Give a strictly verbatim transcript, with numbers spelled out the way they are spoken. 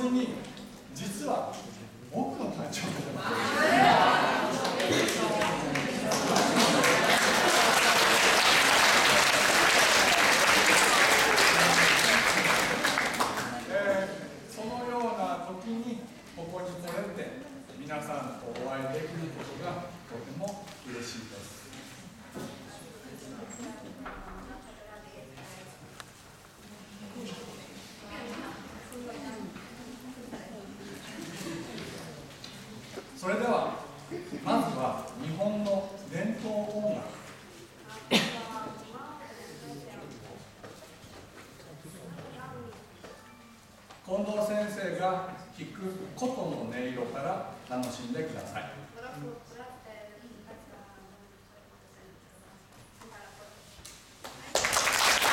時に実は僕の誕生日だった。そのような時にここに来れて皆さんとお会いできることがとても嬉しいです。それではまずは日本の伝統音楽、近藤先生が弾く琴の音色から楽しんでください。